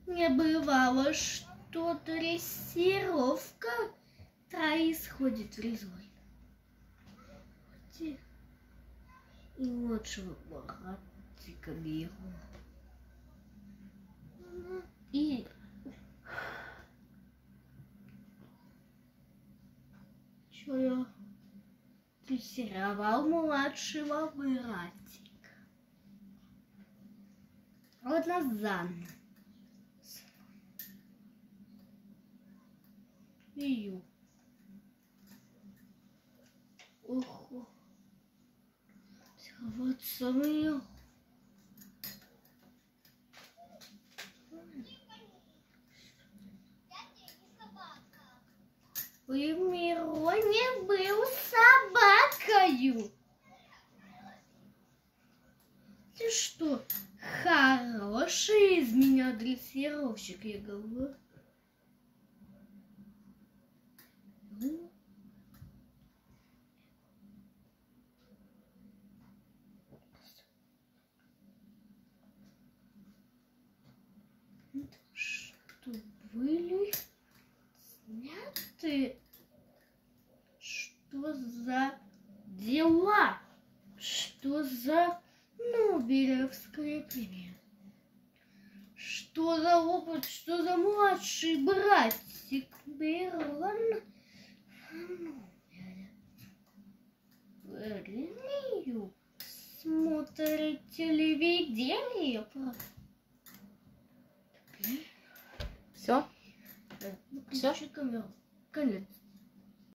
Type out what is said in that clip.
Не бывало, что дрессировка происходит в результате и лучшего братика беру. И что я дрессировал младшего братика. Вот назад. Ию. Ого. Вот самое. В Мироне был собакою. Ты что, хороший из меня дрессировщик, я говорю. Что были сняты? Что за дела? Что за Нобелевская премия? Что за опыт? Что за младший братик Берлан? Премию? Смотрит телевидение? Все? Все? Конец.